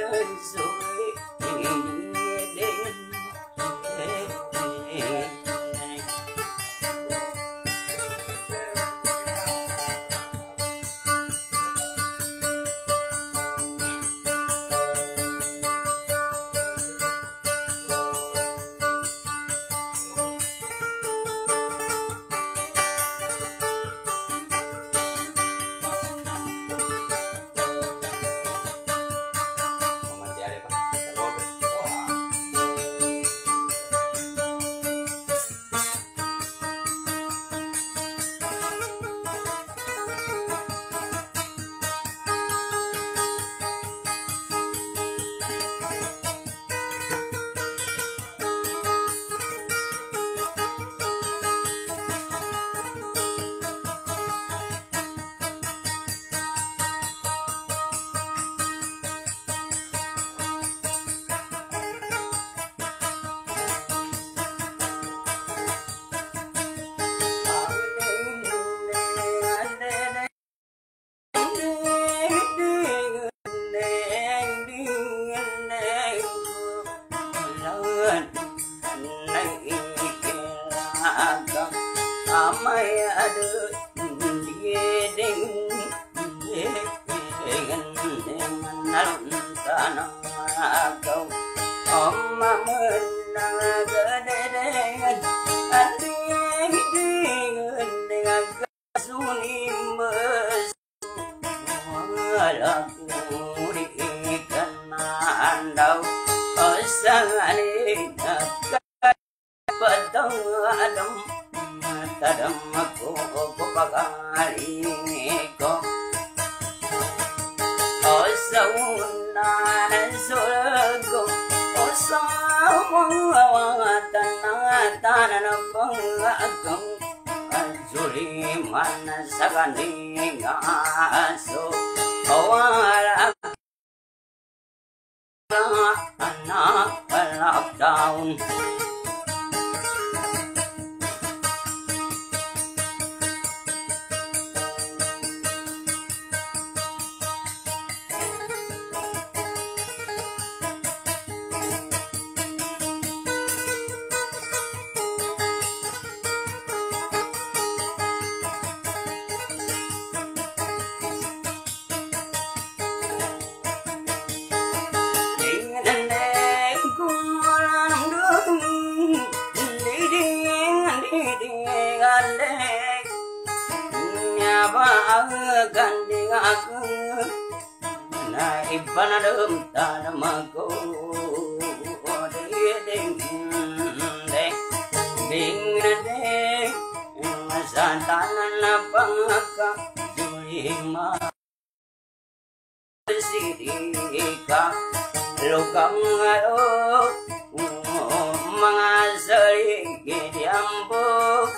Lockdown. Ganding aku naik panadum tanam aku ding santanan pangaka julima sidika lokang alo mga sarigi diambo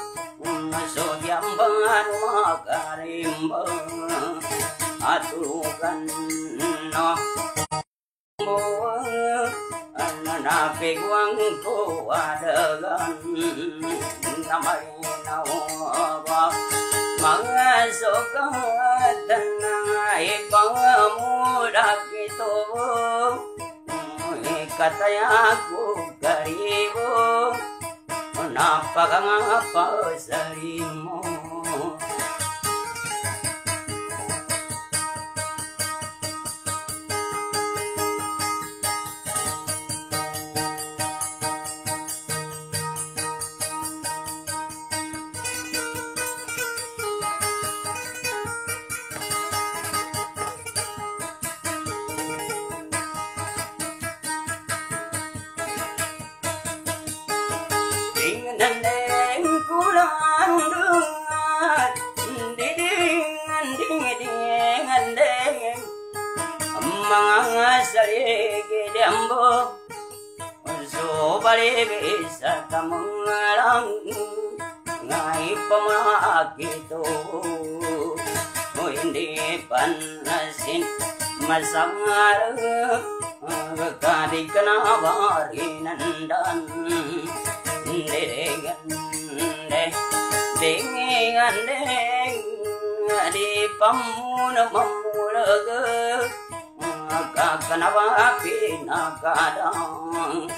sodyamban makarimba atukan no ananapigwang ko adagan namay nawa mga sokatan na ipangamudak ito ikataya ko karibo napakangapa sarimo mga sarigi diambo so bali bisa tamangalang ngai pamakito hindi panasin masangar kadi kanabarinan dengan di pamuna mamulaga kenapa pinakadang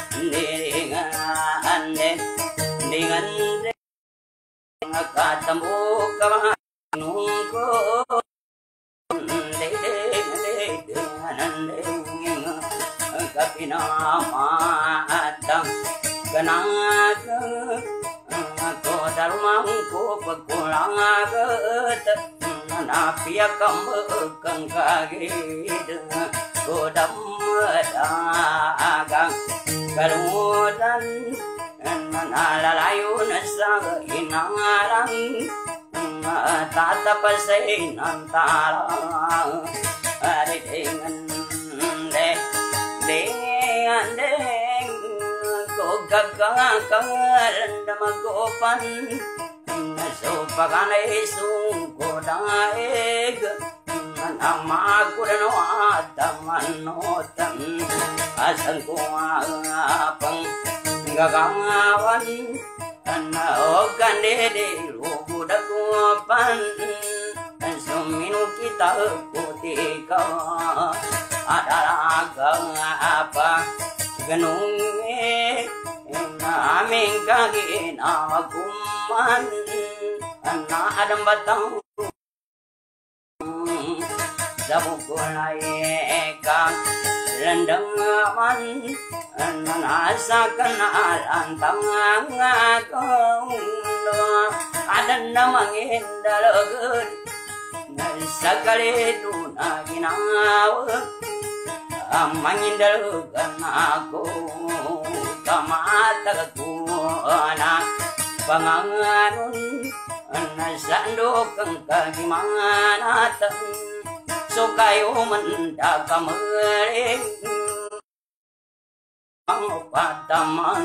dengan ketemu kawanku kapinamadang kenaga ko darumangku pekulang aget napia kambekang kagid ko dagang kaludan nalalayo na sa inarang tatapasay ng tarang aritingan deng ko gagakalan na magopan so paganay sungko daig ang magulan at manotan asan ko pang gagawan o kandede lubuda ko pan suminu kita putika adaragang apa ganunge aming kaginawaguman na adam batang sabukulay kang landang man nasa kanalan tangang adan namang indalagan sakali na ginawa mangindalagan ako kamatag ko na panganganon nasandok ang kagimanatan so kayo manda kamaring ang pataman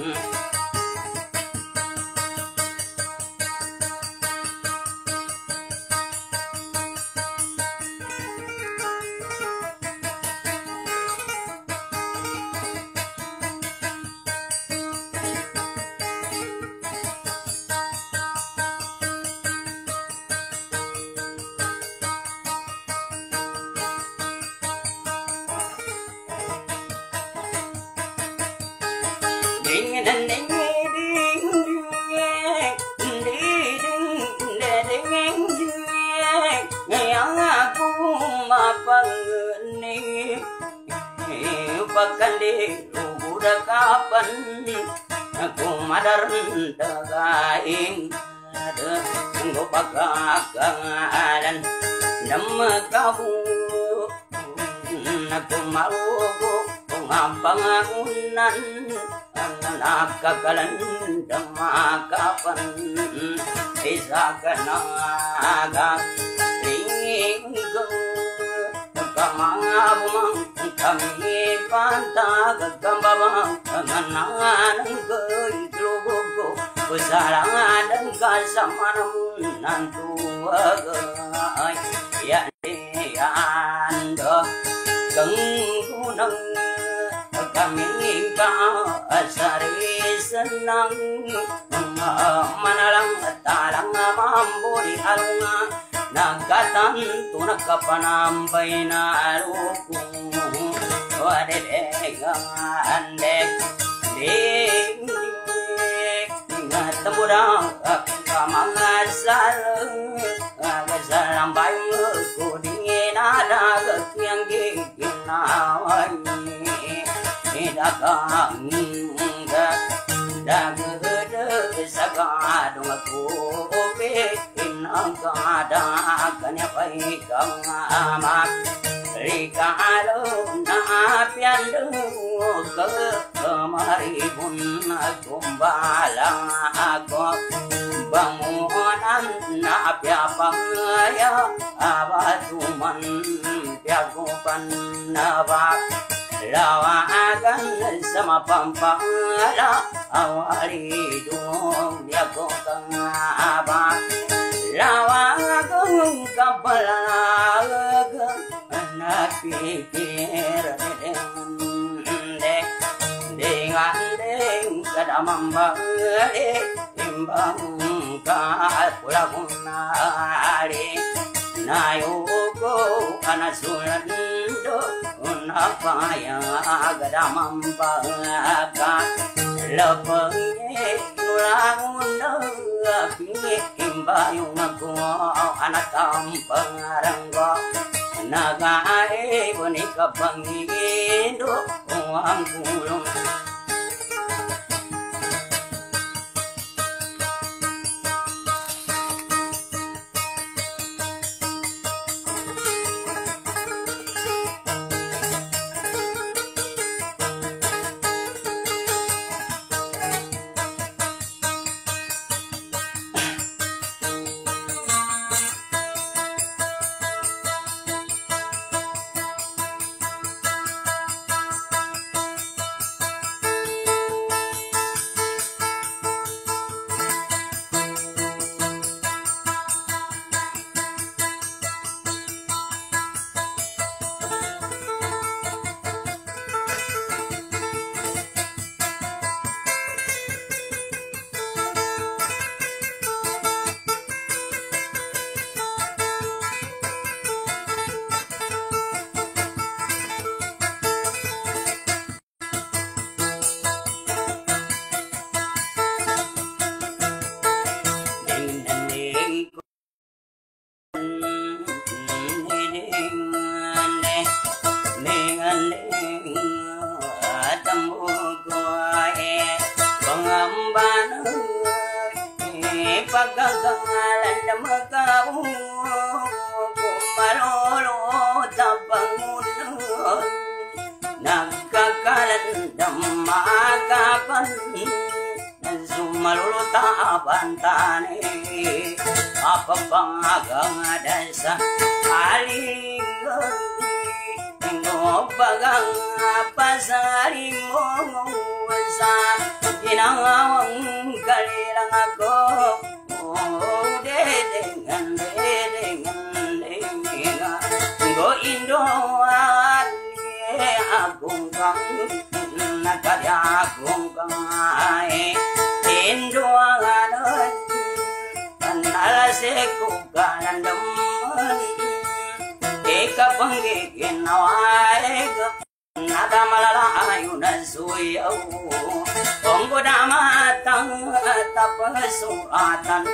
pakandi lubuda kapan aku madar dagaing go pagkakalan nama kamu aku marugo pangangunan nakakalan dama kapan isa ka naga ringing ko kamangabumang kami pantag kambabang kanangan keitlugo usarangan dan kasamanan tuagay ya ando kenggunang kami ka asari senang manalang talang mamburi alunga nagatan tunak kapanambay na aruku wadedegang andek ding ngatambudang kamangasal agasalang bayu kudingin ada kekiang giginaway idakang dagede sagadong kopi inang kadagan ya paikang amat rikalo na piando ke kemaribun kumbalang ako bangunan na piapang ya abatuman piagupan na bak lawagan sama pampala awali dong dia kong abang lawagan kapalag anak pikir dengan deng kadamang balik timbang ka pulang nari nayuko anasulan do napaya gadamam baga lepenge nulangun imbayung aku anak kampung renggo nagai bonika pengindo uang kulung pagkakangalan na magkao kumarolo tabangunan nagkakalat na magapan sumalolo tabantane apapangagang dasa alingan bagang pasari mo sa ginawang kalilang ako dedengan go indo agung kang nakaya agung kang indo anon analase ko kanandam eka panggigin nawai nada malalayo na suyaw konggo damatang tapasuratan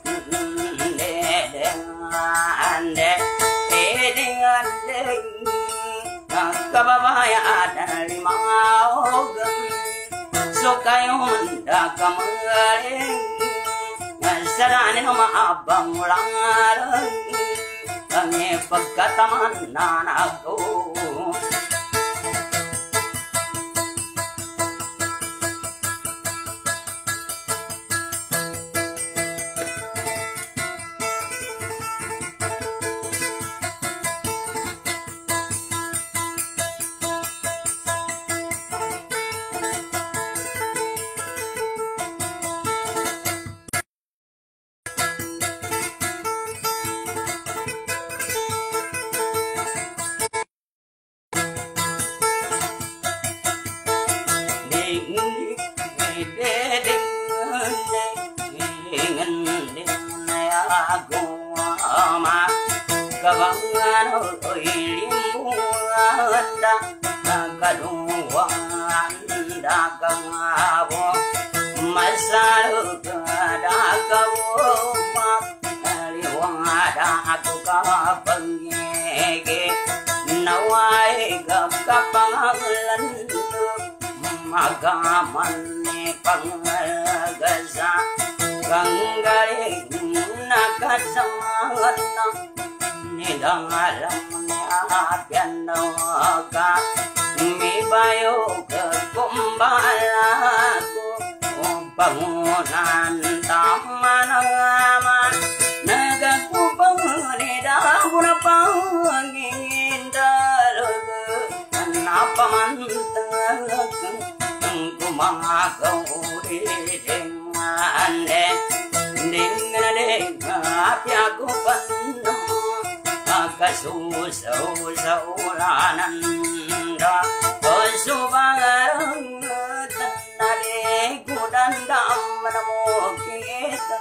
dedeng kababayan limaog so kayon dakamangaling saranin maabang langarang kami pagkataman na ako magaman pangagasa kanggaling nakasangan nidang alam ni apian ka mibayo kumbalaku bangunan taman aman nagakupang nidang pangingin dalaga napamantag kumagaw dengan apya ko pano akasusaw-sawlanan da osubarang tanade kudan damar mo kita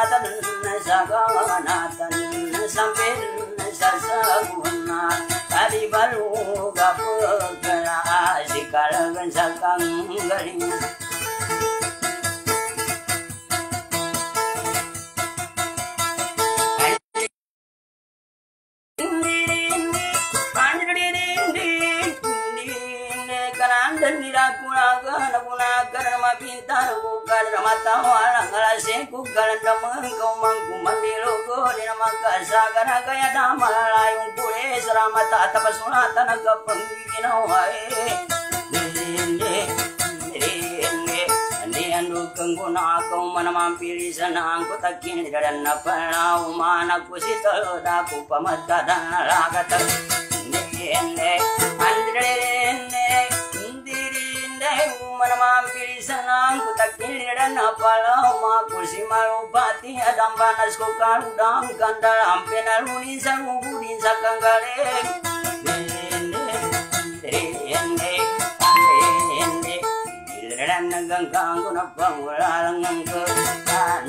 Natan saganatan sambil sasaguna tadi baru gapegala sikalagan sakang galing dan dilakukan nama pintar bukan nama tawaran ngalasih kukalan damang kau mangku mandilogo di nama kasagan gaya damal layung pule selamat tak pasulatan agak penggigin awai Andukang guna kau mana mampiri sana angko takin dan napalau mana ku sital daku pamata dan lagata ende mana mampir sana ku takin dan napalau ma kursi marupati adam panas ko karudang kandal ampe naluni sangubudi sakangaleng dan nagang kanggo napang wala lang ang